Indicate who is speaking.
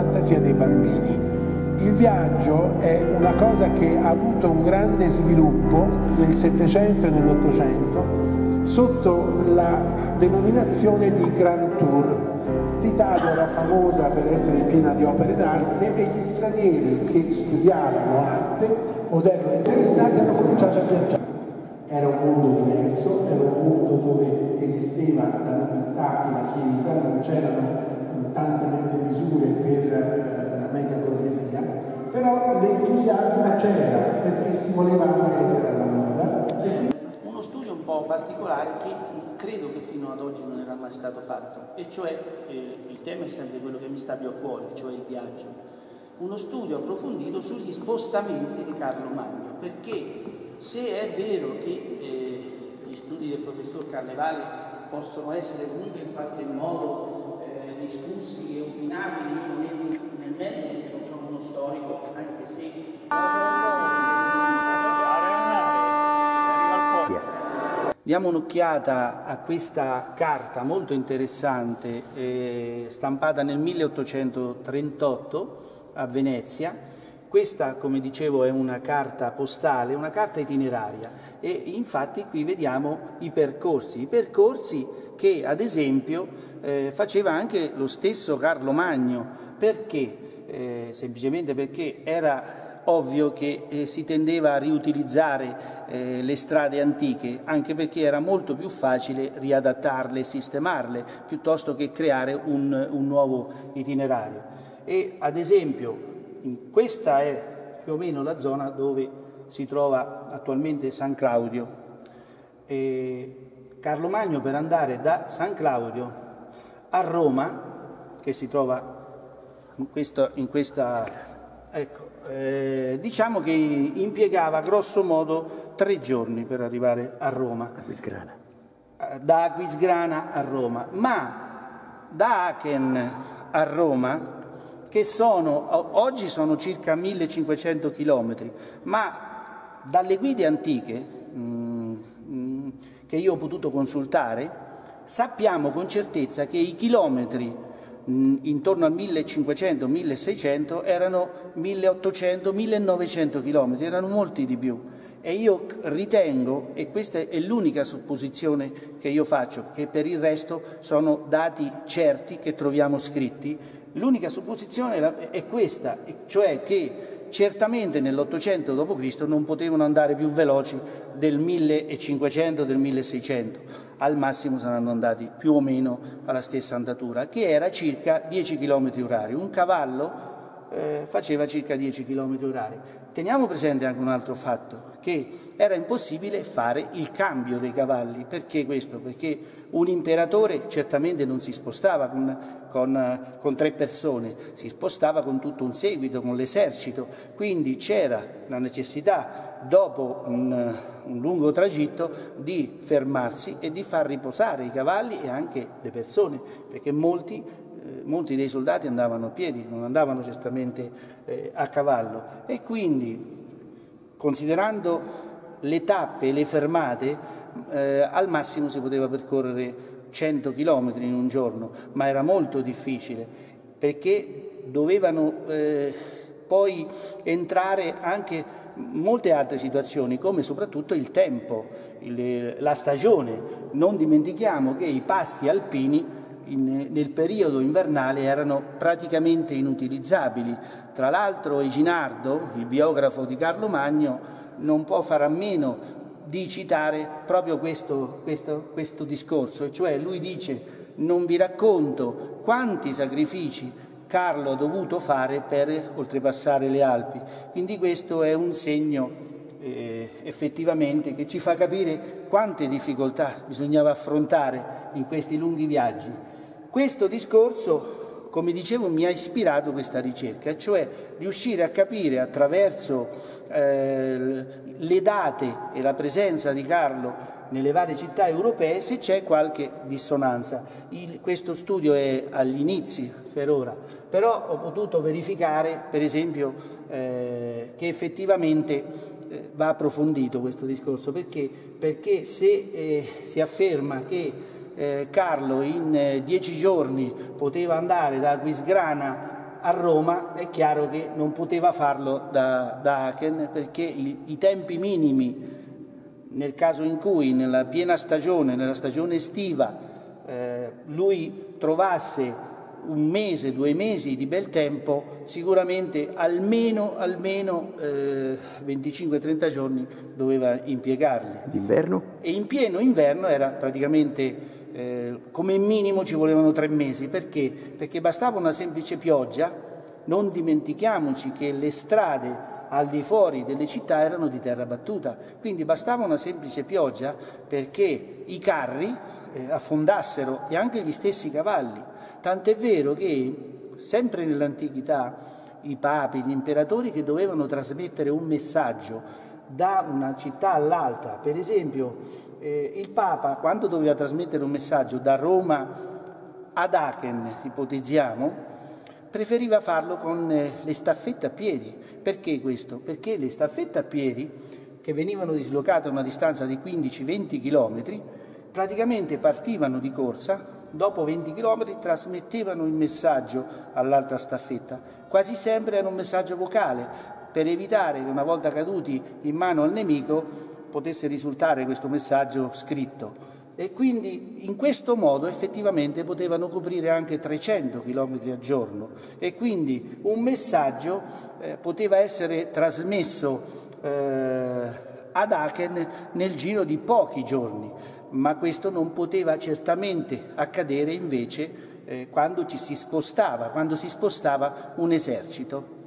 Speaker 1: fantasia dei bambini. Il viaggio è una cosa che ha avuto un grande sviluppo nel Settecento e nell'Ottocento sotto la denominazione di Grand Tour. L'Italia era famosa per essere piena di opere d'arte e gli stranieri che studiavano arte o erano interessati hanno cominciato a viaggiare. Era un mondo diverso, era un mondo dove esisteva la nobiltà e la chiesa, non c'erano tante mezze misure per la media borghesia, però l'entusiasmo c'era perché si voleva anche essere alla moda.
Speaker 2: Uno studio un po' particolare che credo che fino ad oggi non era mai stato fatto, e cioè il tema è sempre quello che mi sta più a cuore, cioè il viaggio. Uno studio approfondito sugli spostamenti di Carlo Magno, perché se è vero che gli studi del professor Carnevale possono essere comunque in qualche modo discussi e opinabili nel merito, perché non sono uno storico, anche se... Diamo un'occhiata a questa carta molto interessante, stampata nel 1838 a Venezia. Questa, come dicevo, è una carta postale, una carta itineraria, e infatti qui vediamo i percorsi che ad esempio faceva anche lo stesso Carlo Magno. Perché? Semplicemente perché era ovvio che si tendeva a riutilizzare le strade antiche, anche perché era molto più facile riadattarle e sistemarle piuttosto che creare un nuovo itinerario. E ad esempio questa è più o meno la zona dove si trova attualmente San Claudio. Carlo Magno, per andare da San Claudio a Roma, che si trova in questa ecco, diciamo che impiegava grosso modo 3 giorni per arrivare a Roma.
Speaker 3: Aquisgrana.
Speaker 2: Da Aquisgrana a Roma, ma da Aachen a Roma, che oggi sono circa 1500 chilometri, ma dalle guide antiche che io ho potuto consultare sappiamo con certezza che i chilometri intorno al 1500-1600 erano 1800-1900 chilometri, erano molti di più. E io ritengo, e questa è l'unica supposizione che io faccio, che per il resto sono dati certi che troviamo scritti, l'unica supposizione è questa, cioè che certamente nell'800 d.C. non potevano andare più veloci del 1500, del 1600, al massimo saranno andati più o meno alla stessa andatura, che era circa 10 km orari. Un cavallo faceva circa 10 km orari. Teniamo presente anche un altro fatto, che era impossibile fare il cambio dei cavalli. Perché questo? Perché un imperatore certamente non si spostava con 3 persone, si spostava con tutto un seguito, con l'esercito, quindi c'era la necessità, dopo un lungo tragitto, di fermarsi e di far riposare i cavalli e anche le persone, perché molti dei soldati andavano a piedi, non andavano certamente a cavallo, e quindi, considerando le tappe e le fermate, al massimo si poteva percorrere 100 km in un giorno, ma era molto difficile, perché dovevano poi entrare anche molte altre situazioni, come soprattutto il tempo, la stagione. Non dimentichiamo che i passi alpini nel periodo invernale erano praticamente inutilizzabili. Tra l'altro Eginardo, il biografo di Carlo Magno, non può fare a meno di citare proprio questo discorso, cioè lui dice: non vi racconto quanti sacrifici Carlo ha dovuto fare per oltrepassare le Alpi. Quindi questo è un segno effettivamente che ci fa capire quante difficoltà bisognava affrontare in questi lunghi viaggi. Questo discorso, come dicevo, mi ha ispirato questa ricerca, cioè riuscire a capire attraverso le date e la presenza di Carlo nelle varie città europee se c'è qualche dissonanza. Questo studio è agli inizi per ora, però ho potuto verificare, per esempio, che effettivamente va approfondito questo discorso. Perché se si afferma che Carlo in 10 giorni poteva andare da Aquisgrana a Roma è chiaro che non poteva farlo da Aachen, perché i tempi minimi, nel caso in cui nella piena stagione, nella stagione estiva, lui trovasse 1 mese, 2 mesi di bel tempo, sicuramente almeno 25-30 giorni doveva impiegarli.
Speaker 3: D'inverno?
Speaker 2: E in pieno inverno era praticamente come minimo ci volevano 3 mesi. Perché? Perché bastava una semplice pioggia. Non dimentichiamoci che le strade al di fuori delle città erano di terra battuta, quindi bastava una semplice pioggia perché i carri affondassero e anche gli stessi cavalli. Tant'è vero che sempre nell'antichità i papi, gli imperatori che dovevano trasmettere un messaggio da una città all'altra, per esempio il Papa quando doveva trasmettere un messaggio da Roma ad Aachen, ipotizziamo, preferiva farlo con le staffette a piedi. Perché questo? Perché le staffette a piedi, che venivano dislocate a una distanza di 15-20 km, praticamente partivano di corsa, dopo 20 km trasmettevano il messaggio all'altra staffetta. Quasi sempre era un messaggio vocale, per evitare che una volta caduti in mano al nemico potesse risultare questo messaggio scritto. E quindi in questo modo effettivamente potevano coprire anche 300 km al giorno e quindi un messaggio poteva essere trasmesso ad Aachen nel giro di pochi giorni, ma questo non poteva certamente accadere invece quando si spostava un esercito.